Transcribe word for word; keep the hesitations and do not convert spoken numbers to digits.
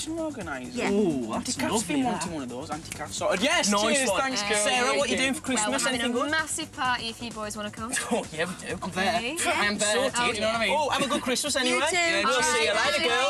celebration we're organising? Yeah. Ooh, that's Auntie Kath's lovely, been that. wanting one of those. Auntie Kath sorted. Yes, Nice cheers, one. thanks, Hey. girl. Sarah, what are you doing for Well, Christmas? we're having Anything a good? massive party if you boys want to come. Oh, yeah, we do. I'm Okay. there. I am there. Oh, You know what I mean? yeah. Oh, have a good Christmas anyway. You too. Yeah, we'll All see you right, later, bye. girls.